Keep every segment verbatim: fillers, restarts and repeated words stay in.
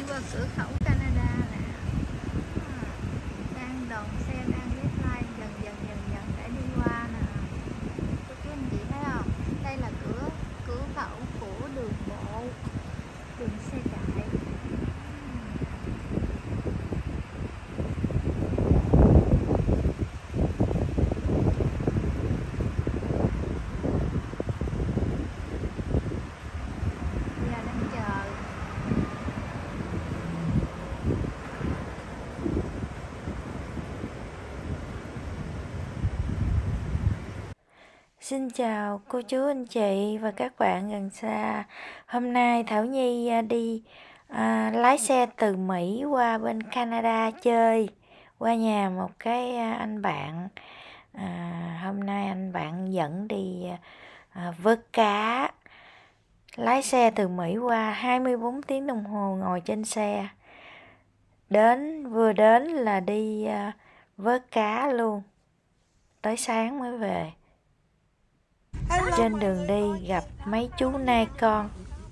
vào cửa khẩu Canada nè. Đang đoàn xe đang red line dần dần dần dần để đi qua nè. Cô chú anh chị thấy không? Đây là cửa cửa khẩu của đường bộ, đường xe chạy. Xin chào cô chú anh chị và các bạn gần xa. Hôm nay Thảo Nhi đi à, lái xe từ Mỹ qua bên Canada chơi, qua nhà một cái anh bạn. À, hôm nay anh bạn dẫn đi à, vớt cá. Lái xe từ Mỹ qua hai mươi bốn tiếng đồng hồ ngồi trên xe. Đến vừa đến là đi à, vớt cá luôn. Tới sáng mới về. Trên đường đi gặp mấy chú nai con.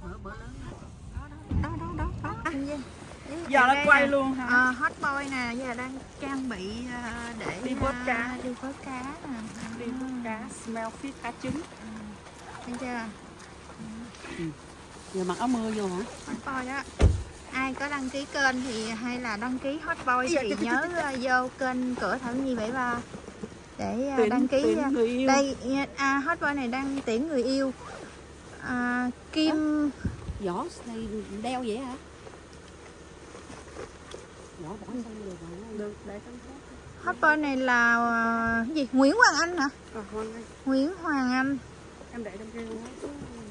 Đó, đó, đó, đó. À, giờ nó quay nè. Luôn hả? À, hot boy nè, giờ đang trang bị uh, để đi vớt cá, đi vớt cá nè. Đi vớt cá, smell fish, cá trứng. Thấy chưa? Ừ. Giờ mặc áo mưa vô hả? Hot boy đó. Ai có đăng ký kênh thì hay là đăng ký hot boy thì nhớ uh, vô kênh Cửa Thảo Nhi bảy ba để Tuyển, đăng ký tuyển đây. À, hot boy này đang tuyển người yêu. À, Kim vỏ này đeo vậy hả? Vỏ bỏ xong rồi được để hot boy này là uh, gì? Nguyễn Hoàng Anh hả? À, Hoàng Anh. Nguyễn Hoàng Anh. Em để trong kia luôn á.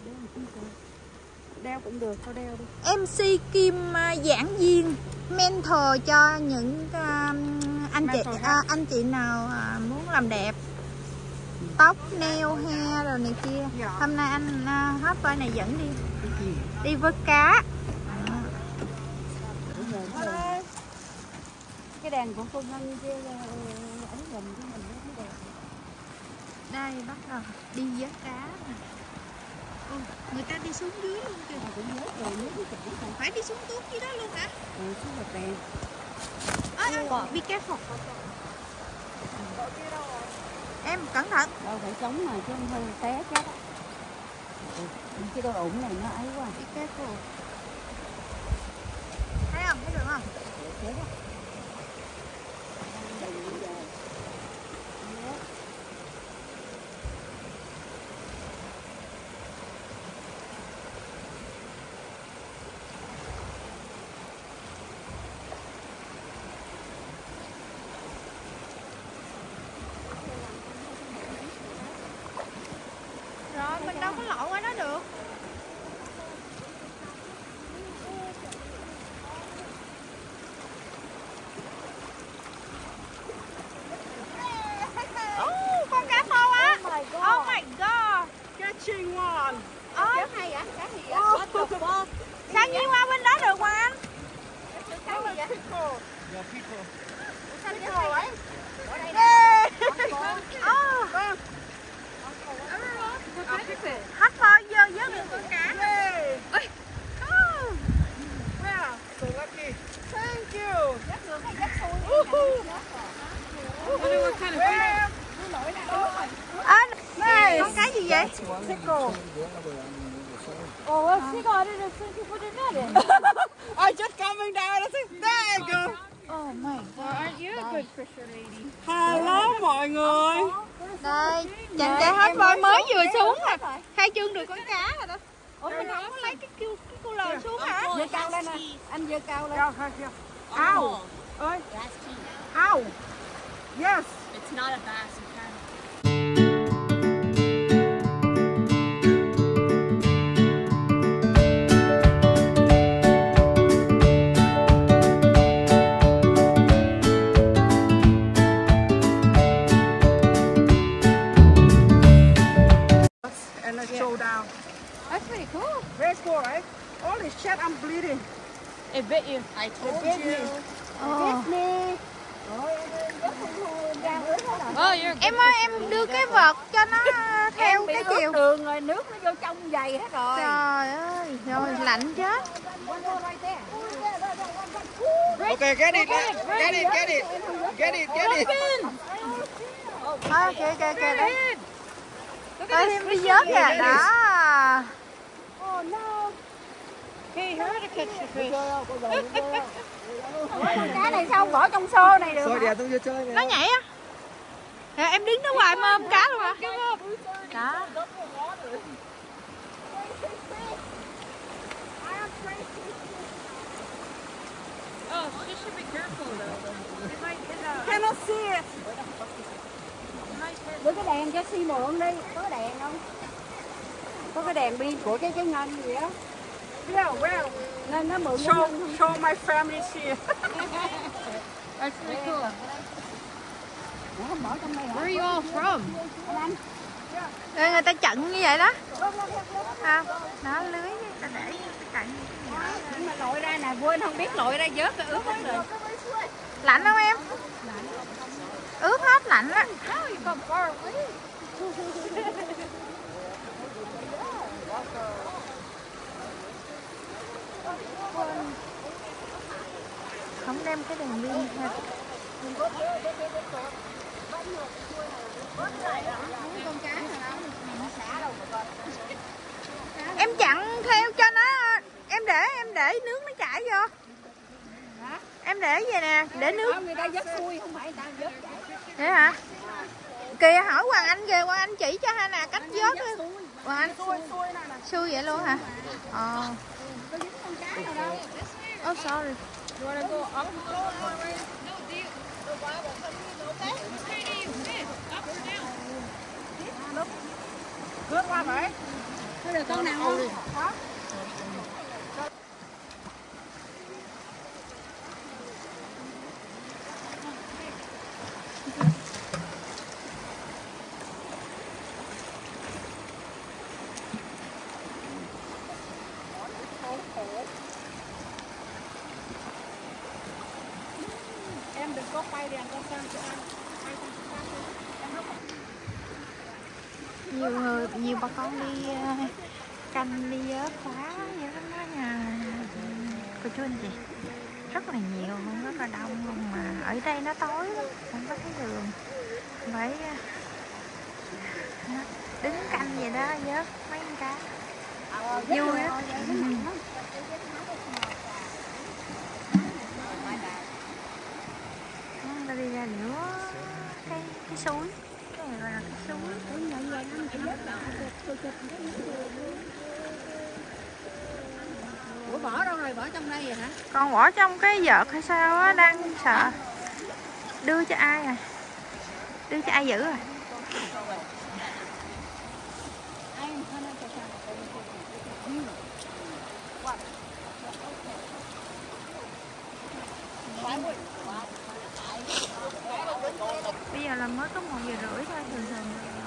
Đeo cũng được, thôi đeo đi. em xê Kim uh, giảng viên mentor cho những uh, anh chị uh, anh chị nào uh, muốn làm đẹp tóc, nail, hair rồi này kia. Dạ. Hôm nay anh uh, hot boy này dẫn đi đi vớt cá. Cái đèn của cô Ngân kia ấn dùm cho mình cái đèn. Đây bắt đầu đi vớt cá. Ừ, người ta đi xuống dưới luôn kìa. Cũng vớt rồi, nước cũng phải đi xuống tuốt dưới đó luôn hả? Ừ, xuống mặt đèn. À, be careful. Em cẩn thận. Đâu phải chống mà chứ không hơi té chết á. Ừ, cái đồ ủng này nó ấy quá. Be careful. Thấy không? Thấy được không? Chết á. Rồi mình đâu có lội qua đó được. Oh, con cá to quá. Oh my god. Oh my god. Catching one. Ôi hay vậy? Cá gì vậy? Sao Nhi qua bên đó được Hoàng Anh? Cá gì vậy? Dạ, pickle. Sao vậy ấy? Oh. Hot boy dơ dớt được con cá. Ôi. Oh. Wow, so lucky. Thank you. Dắt ngược hay dắt xuôi? What kind of fish? À, này, con cá gì vậy? Pickle. Oh, well, pickle, I didn't think you put a net in. I just coming down. I think, there you go. Oh my god. Aren't you a good fisher lady? Hello mọi người. Đây, chàng trai hot boy mới vừa xuống à. Khai trương được con cá rồi đó. Ủa mình không có lấy cái kêu cái cô lờ xuống hả? Dơ cao lên nè. Anh dơ cao lên. Cao, cao, cao. Ow. Ơi. Ow. Yes. It's not a bass, you can. And let's show down. That's pretty cool. Very cool, right? Holy shit, I'm bleeding. It bit you. I told bit you. me. Oh. Bit me. Oh, you're Em ơi, em đưa cái vợt cho nó theo cái chiều. Đường rồi nước nó vô trong giày hết rồi. Trời ơi, rồi lạnh chết. Okay, get it, get it, get it, get it, get it, get it. Thôi kìa kìa kìa đấy. Tới thêm đi vớt kìa đó. Oh no. Hey, how to catch the fish? Con cá này sao không bỏ trong xô này được? Rồi đẻ tôi chưa chơi Nó này. nhảy á. Nè, em đứng đó hoài mà ôm cá luôn hả? Đó. Oh, she should be careful though. It might hit a... Cannot see it. Đưa cái đèn cho Si mượn đi, có cái đèn không? Có cái đèn pin của cái cái ngân gì á. Yeah, well, Nên nó mượn show, show my family see it. That's really cool. không bỏ trong đây hả? Where are you all from? Ê, người ta chận như vậy đó. Không, nó lưới người ta để chận như vậy. Nhưng mà lội ra nè, quên không biết lội ra vớt cái ướt hết rồi. Lạnh không em? Ướt hết lạnh á. How you come far away? Không đem cái đèn pin ha. Em chặn theo cho nó, em để em để nước nó chảy vô. Em để vậy nè, để nước. Không, người ta vớt xuôi, không phải người ta vớt chảy. Thế hả? Kìa hỏi Hoàng Anh kìa, Hoàng Anh chỉ cho hai nè cách vớt đi. Hoàng Anh xuôi vậy luôn hả? Ờ. Oh sorry. You want to go up? No, do you... Where do you fish? Up or down? Cướp qua phải. Có được con nào không? Có. Em đừng có quay đèn con sang cho anh. Nhiều người, nhiều bà con đi uh, canh đi vớt khóa vậy đó nha cô chú anh chị, rất là nhiều luôn, rất là đông luôn, mà ở đây nó tối lắm, không có thấy đường, phải uh, đứng canh vậy đó vớt mấy con cá vui lắm. Ừ. Nó đi ra giữa cái cái suối, cái này gọi là cái suối. Ủa bỏ đâu rồi, bỏ trong đây vậy hả? Con bỏ trong cái vợt hay sao á, đang sợ. Đưa cho ai rồi? Đưa cho ai giữ rồi? Bây giờ là mới có một giờ rưỡi thôi, thường thường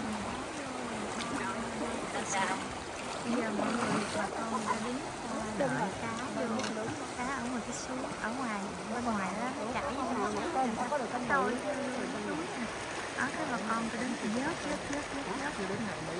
bây giờ mọi người bà con đã đứng đợi cá vô, cá ở ngoài cái suối, ở ngoài bên ngoài đó chảy vô cái tôi đó, cái bà con cứ đứng vớt vớt vớt vớt vớt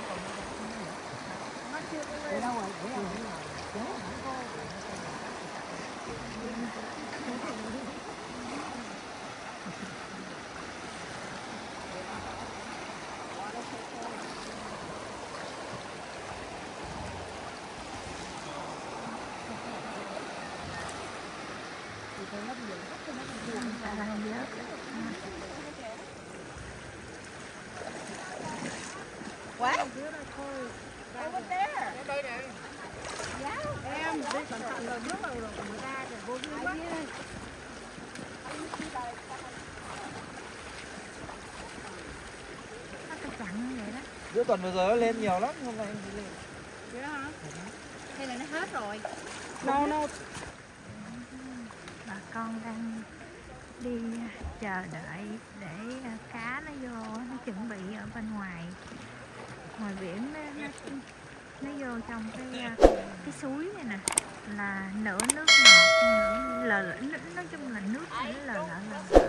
quá. Em đi cẩn thận rồi, nước rồi rồi người ta rồi vô duyên quá. Nó phải chặn vậy đó. Giữa tuần vừa rồi nó lên nhiều lắm, hôm nay em đi lên. Vậy đó hả? Hay là nó hết rồi? No, no. Bà con đang đi chờ đợi để cá nó vô, nó chuẩn bị ở bên ngoài ngoài biển, nó, nó, nó vô trong cái cái suối này nè, là nửa nước ngọt nửa lờ lỡ, nói chung là nước nó lờ lợ lờ.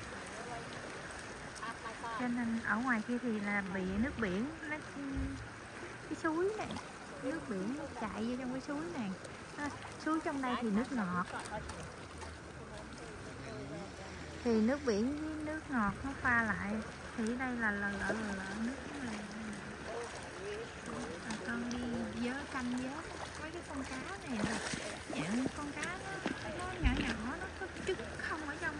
Cho nên ở ngoài kia thì là bị nước biển, nó, cái suối này, nước biển chạy vô trong cái suối này. Suối trong đây thì nước ngọt, Thì nước biển với nước ngọt nó pha lại. Thì đây là lợ lợ lợ lợ nước này. À, con đi vớ canh vớ mấy cái con cá này nè. Dạng con cá nó, nó nhỏ nhỏ, nó có trứng không ở trong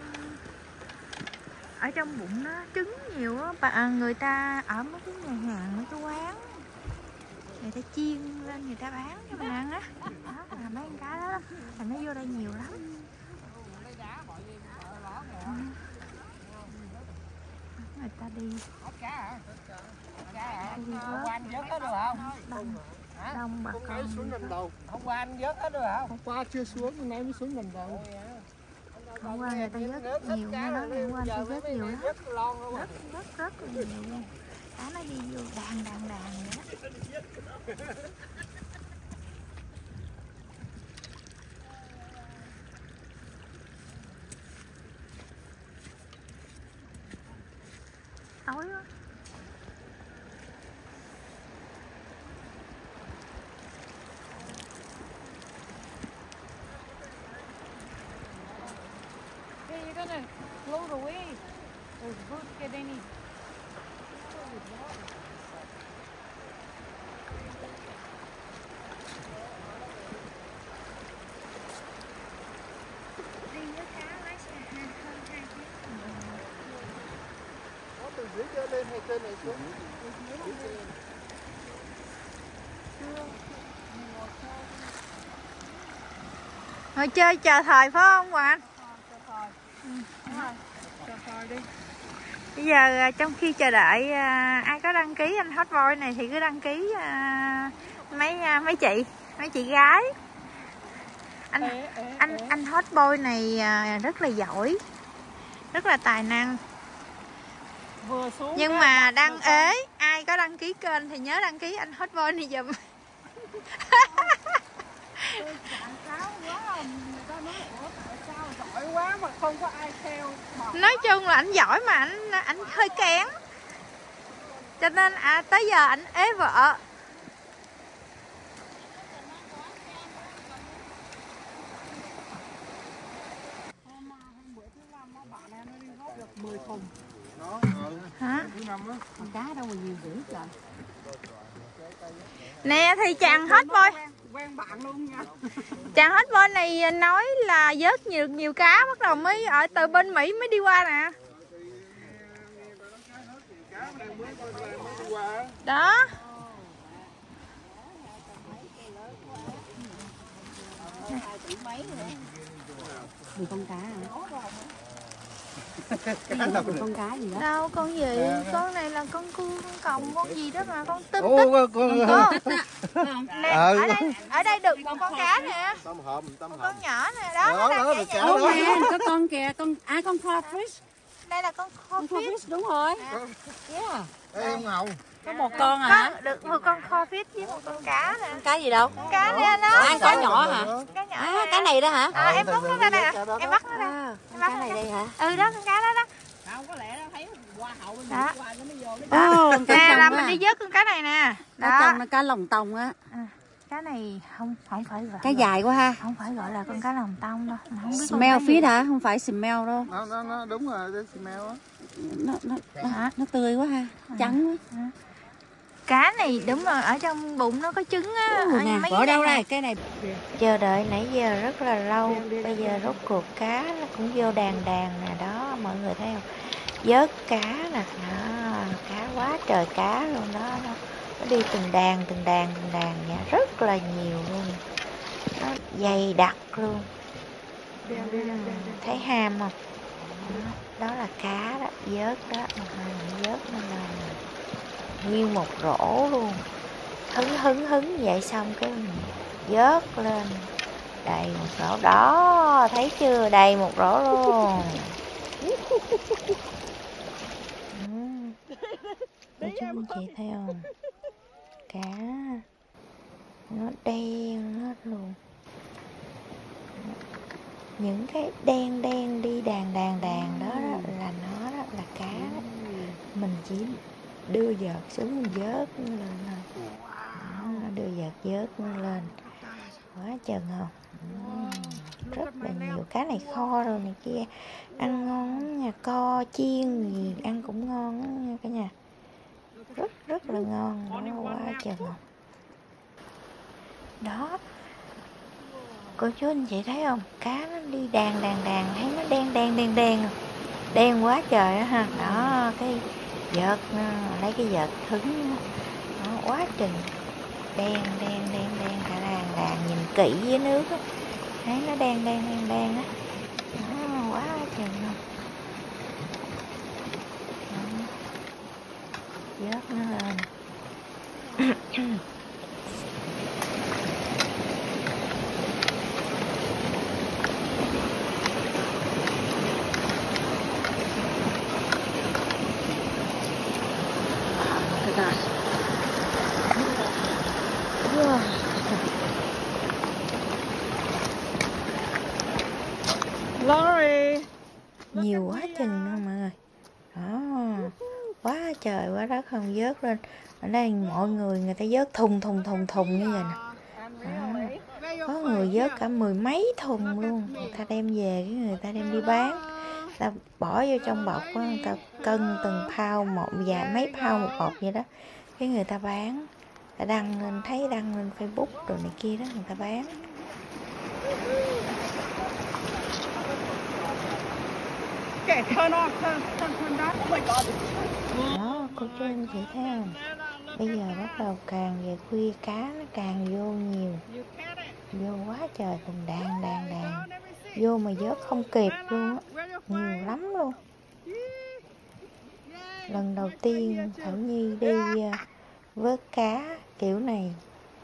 ở trong bụng nó, trứng nhiều á. Bà người ta ở mấy cái nhà hàng, mấy cái quán người ta chiên lên người ta bán cho mình ăn á. Đó là mấy con cá đó, đó. Là nó vô đây nhiều lắm. Người ta đi Hôm qua anh vớt hết rồi không? đông, đông bà con. Hôm qua anh vớt hết rồi không? Hôm qua chưa xuống, hôm nay mới xuống lần đầu. Hôm qua người ta vớt nhiều, nghe nói ngày hôm qua người ta vớt nhiều lắm. Rất rất rất là nhiều luôn. Cá nó đi vô đàn đàn đàn vậy đó. Tối quá. Hey, you're gonna float away. Those boats get any. Đi với cá lái xe hơn hai tiếng. Có từ dưới chơi lên hay trên này xuống? Ngồi chơi chờ thời phải không Hoàng? Bây giờ trong khi chờ đợi ai có đăng ký anh hot boy này thì cứ đăng ký mấy mấy chị, mấy chị gái. Anh anh anh hot boy này rất là giỏi, rất là tài năng. Nhưng mà đăng ế, ai có đăng ký kênh thì nhớ đăng ký anh hot boy này giùm. Giỏi quá mà không có ai theo. Nói chung là anh giỏi mà anh anh hơi kén. Cho nên à, tới giờ anh ế vợ. mười thùng. Đó. Hả? Con cá đâu mà nhiều dữ trời. Nè thì chàng hot boy. Quen bạn luôn nha. Chàng hot boy này nói là vớt nhiều nhiều cá bắt đầu mới ở từ bên Mỹ mới đi qua nè. Đó. Vì con cá hả? Con cá gì đó? Đâu con gì? Con này là con cua, con còng, con gì đó mà con tôm Ô, tích. con Con. Nè, ở đây ở đây được một con cá nè. Tôm hùm, tôm Một hùm. con nhỏ nè, đó, Đó, nó đó, đang được nhảy cá nhảy. Ô đó. nè, có con kìa, con à con crawfish. Đây là con Con crawfish. crawfish đúng rồi. Yeah. Ê, em ngầu. Có một con hả? Có được một con crawfish với một con cá nè. Cá gì đâu? Con cá nè nó. À, cá nhỏ hả? Cá nhỏ. À, cá này đó hả? À, em bắt nó ra nè. Em bắt nó ra. À, con cá này đây hả? Ừ đó, con cá đó đó. Không có lẽ nó thấy qua hậu bên Đó. qua nó mới vô. Ồ, con cá Nè là chồng mình đi vớt con cá này nè. Cá chồng là cá lồng tông á. À, cá này không không phải gọi Cá là, dài quá ha. không phải gọi là con cá lồng tông đâu. Mà không biết con Smell cá gì. fish hả? Không phải smell đâu. Nó, nó, nó đúng rồi, cái smell á. Nó nó nó, nó tươi quá ha. Trắng quá. Cá này đúng rồi, ở trong bụng nó có trứng á. Ừ, nè, mấy bỏ cái đâu này đây? Cái này. Chờ đợi nãy giờ rất là lâu. Bây giờ rốt cuộc cá nó cũng vô đàn đàn nè. Đó mọi người thấy không? Vớt cá nè. Đó, cá quá trời cá luôn đó. Nó, nó đi từng đàn từng đàn từng đàn nha. Rất là nhiều luôn. Nó dày đặc luôn. Ừ, thấy ham không? Đó, đó là cá đó, vớt đó. À, vớt nó lên nguyên một rổ luôn. Hứng hứng hứng vậy xong cái mình vớt lên đầy một rổ đó, thấy chưa, đầy một rổ luôn. Ừ. Để cho anh chị thấy không, cá nó đen hết luôn. Những cái đen đen đi đàn đàn đàn đó, đó là nó đó, là cá đó. Mình chỉ đưa vợt xuống mình vớt lên thôi. Đó, đưa vợt vớt lên quá chừng không. Ừ. rất là nhiều. Cá này kho rồi này kia, ăn ngon lắm nha, co chiên gì ăn cũng ngon lắm nha cả nhà, rất rất là ngon, nó quá trời ngon. Đó, cô chú anh chị thấy không, cá nó đi đàn đàn đàn, thấy nó đen đen đen đen đen quá trời đó ha. Đó, cái vợt nó lấy cái vợt thứng nó quá trình đen đen đen đen cả đàn đàn, nhìn kỹ dưới nước á thấy nó đen đen đen đen á, nó quá trời luôn. Vớt nó lên. Lorry. Nhiều quá chừng luôn mọi người. Đó, quá trời quá đất không, vớt lên. Ở đây mọi người người ta vớt thùng thùng thùng thùng như vậy nè. Đó, có người vớt cả mười mấy thùng luôn. Người ta đem về, cái người ta đem đi bán. Người ta bỏ vô trong bọc đó, người ta cân từng phao một, và mấy phao một bọc vậy đó. Cái người ta bán, ta đăng lên, thấy đăng lên Facebook rồi này kia đó, người ta bán. Okay, turn off, turn, turn, turn that. Oh my God. Đó, cô chú anh chị thấy không? Bây giờ bắt đầu càng về khuya cá nó càng vô nhiều. Vô quá trời từng đàn đàn đàn. Vô mà vớt không kịp luôn á. Nhiều lắm luôn. Lần đầu tiên Thảo Nhi đi vớt cá kiểu này.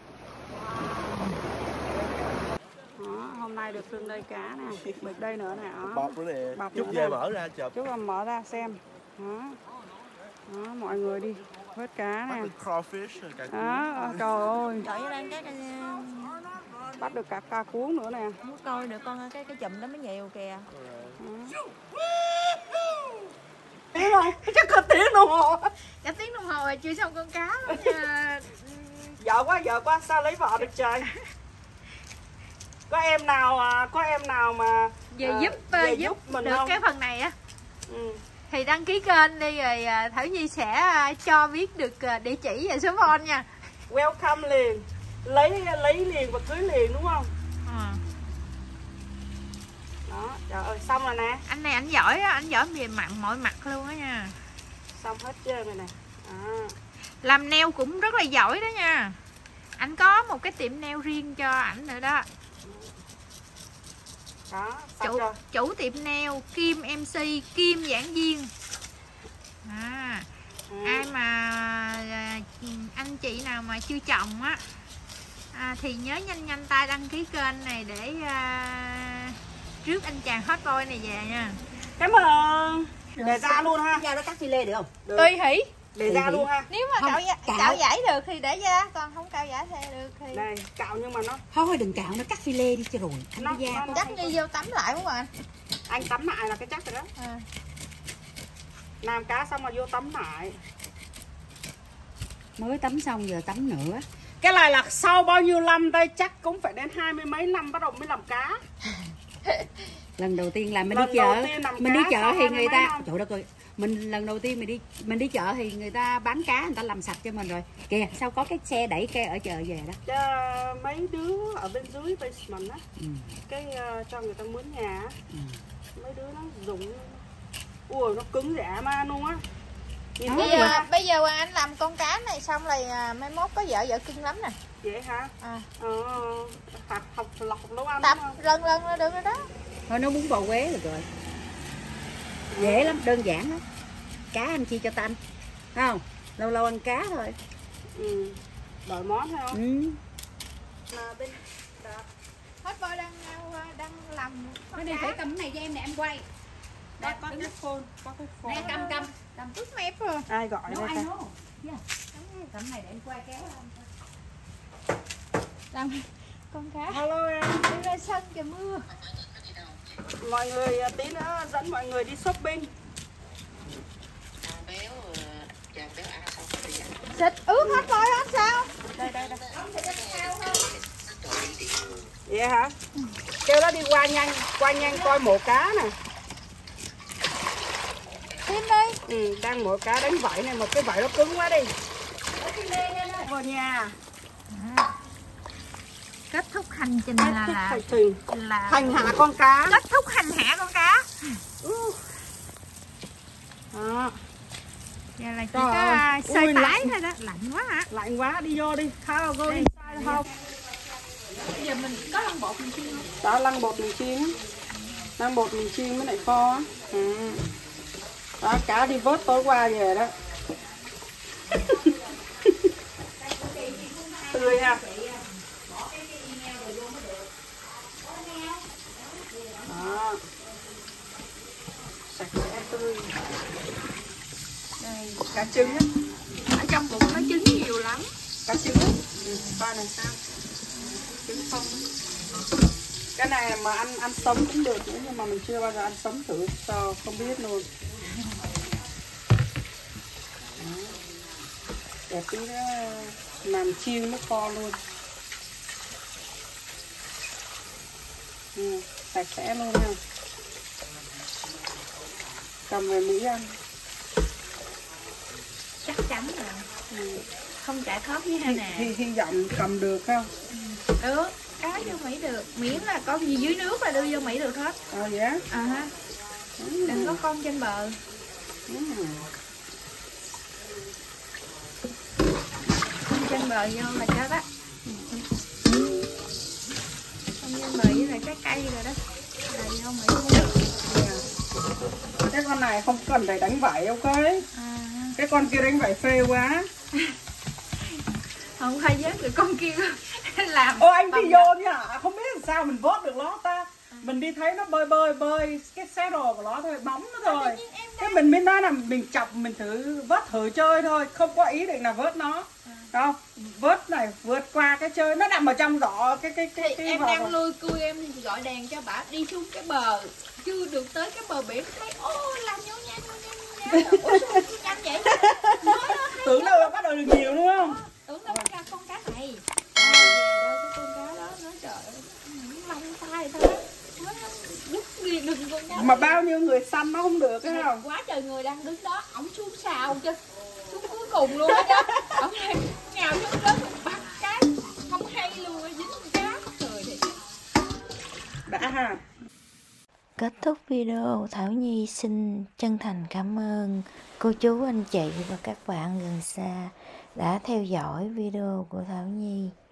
Đó, hôm nay được sưng đây cá nè, bịch đây nữa nè. Bọc nữa nè, Bọc chút nữa về nè. mở ra chụp. Chút làm mở ra xem. Đó. Đó, mọi người đi vớt cá nè. Crawfish rồi cả Đó, trời ơi, Đợi lên cái bắt được cả cá cuốn nữa nè. muốn coi được con cái cái chùm đó mới nhiều kìa. Tiếng rồi, chắc có tiếng đồng hồ. Cả tiếng đồng hồ rồi chưa xong con cá lắm nha. Vợ quá, vợ quá, sao lấy vợ được trời. Có em nào, có em nào mà Về à, giúp về giúp, mình được không? cái phần này á. Ừ. Thì đăng ký kênh đi rồi à, Thảo Nhi sẽ à, cho biết được à, địa chỉ và số phone nha. Welcome liền, lấy lấy liền và cưới liền đúng không? À. Đó, trời ơi, xong rồi nè. Anh này anh giỏi á, anh giỏi về mặt mọi mặt luôn á nha. Xong hết trơn rồi nè. À. Làm nail cũng rất là giỏi đó nha. Anh có một cái tiệm nail riêng cho ảnh nữa đó. Đó, xong Chủ, rồi. chủ tiệm nail Kim em xê, Kim giảng viên. À, Ừ. ai mà à, anh chị nào mà chưa chồng á à, thì nhớ nhanh nhanh tay đăng ký kênh này để à, rước anh chàng hot boy này về nha. Cảm ơn. Để ra luôn ha. Ra nó cắt phi lê được không? Được. Tùy hỷ. Để ra luôn ha. Nếu mà Không, cạo, cạo. cạo giải được thì để ra, còn không cạo giải thì được thì Này, cạo nhưng mà nó Thôi đừng cạo, nó cắt phi lê đi cho rồi. Anh Nó- cái da nó- con. chắc như vô tắm lại đúng không anh? anh tắm lại là cái chắc rồi đó. À. Làm cá xong rồi vô tắm lại. Mới tắm xong giờ tắm nữa. Cái này là sau bao nhiêu năm đây, chắc cũng phải đến hai mươi mấy năm bắt đầu mới làm cá. Lần đầu tiên là mình Lần đi đầu chợ, tiên làm mình cá đi chợ sau thì hai mươi người mấy ta, năm. trời đất ơi, mình lần đầu tiên mình đi mình đi chợ thì người ta bán cá, người ta làm sạch cho mình rồi. Kìa, sao có cái xe đẩy ke ở chợ về đó. Cho mấy đứa ở bên dưới basement á, Ừ. cái uh, cho người ta mướn nhà á. Ừ. Mấy đứa nó dùng, ui nó cứng dã man luôn á. Nhìn Bây thấy giờ, chưa? bây giờ Hoàng Anh làm con cá này xong rồi à, mai mốt có vợ vợ cưng lắm nè. Vậy hả? À. Ờ, học học lọc nấu ăn Tập đúng không? lần lần là được rồi đó. Thôi nó bún bò quế được rồi. Dễ lắm, đơn giản lắm. Cá anh chia cho tanh. Thấy không? Lâu lâu ăn cá thôi. Ừ. Đợi món thôi không? Ừ. Mà bên đó. Hot boy đang đang làm Nó đi phải cầm cái này cho em nè, em quay. Có, có cái phone, có cái phone. Nè cầm cầm. làm ướt mép rồi. Ai gọi No, đây I ta? know. Yeah. Cầm này để em quay kéo lên. Làm con cá Hello em. đi ra sân kìa mưa. Mọi người tí nữa dẫn mọi người đi shopping. Xịt ướt hết rồi hết sao? Đây đây đây. Vậy hả? kêu nó đi qua nhanh, qua nhanh coi mổ cá nè. Thêm đi. Ừ, đang mổ cá đánh vảy này, một cái vảy nó cứng quá đi. Vào nhà. À. Kết thúc hành trình là là, hành trình là hành hạ con cá. kết thúc hành hạ con cá. Ừ. Đó. Giờ là chỉ Trời có ơi. sơi Ui, tái lạnh. thôi đó, lạnh quá hả? Lạnh quá, đi vô đi, khao vô đi, sai được không? Bây giờ mình có lăn bột mình chiên không? Đó, lăn bột mình chiên, lăn bột mình chiên với lại kho á. Ừ. Đó, cá đi vớt tối qua về đó. Tươi ha. Đó. Sạch sẽ tươi. Đây, cá trứng á. Ở trong bụng nó trứng nhiều lắm. Cá trứng á. Ừ, coi này sao. Trứng không. Cái này mà ăn ăn sống cũng được nữa, nhưng mà mình chưa bao giờ ăn sống thử, sao không biết luôn. Đó. Để tí nữa làm chiên nước kho luôn. Ừ, sạch sẽ luôn nha. Cầm về Mỹ ăn. Chắc chắn là Ừ. không trả khớp với hai nè. Hy, hy vọng cầm được không? Được, cá vô Mỹ được. Miễn là con gì dưới nước là đưa vô Mỹ được hết. Ờ vậy á? À ha. Ừ. Đừng có con trên bờ. Ừ. Con trên bờ vô là chết á. Con trên bờ với lại cái cây rồi đó là vô Mỹ cũng được. Cái con này không cần phải đánh vảy, ok? À, Cái con kia đánh vảy phê quá. không phải với người con kia làm. Ô anh tầm đi vô đi hả? Không biết làm sao mình vớt được nó ta. Mình đi thấy nó bơi bơi bơi cái xe đồ của nó thôi, bóng nó thôi. Thế mình mới nói là mình chọc mình thử vớt thử chơi thôi, không có ý định là vớt nó. Đâu, vớt này vượt qua cái chơi, nó nằm ở trong giỏ cái cái cái, Thì cái em vỏ đang rồi. lôi cui em gọi đèn cho bà đi xuống cái bờ, chưa được tới cái bờ biển thấy ô làm nhau nhanh nhanh nhanh nhanh. Ủa sao nhanh vậy? Nói nó thấy Tưởng đâu là bắt đầu được nhiều đúng không? tưởng đâu ra con cá này. À, về đâu cái con cá đó nó trời ơi, nó lông tay thôi. Nó đứt đi đừng con cá. Mà bao nhiêu người săn nó không được cái không? Quá trời người đang đứng đó, ổng xuống xào cho xuống cuối cùng luôn á chứ. Ổng nhào xuống đất bắt cái không hay luôn á, dính con cá trời thiệt. Đã ha. Kết thúc video, Thảo Nhi xin chân thành cảm ơn cô chú, anh chị và các bạn gần xa đã theo dõi video của Thảo Nhi.